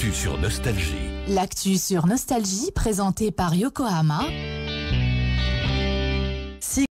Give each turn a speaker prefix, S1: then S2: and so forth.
S1: l'actu sur Nostalgie.
S2: L'actu sur Nostalgie, présentée par Yokohama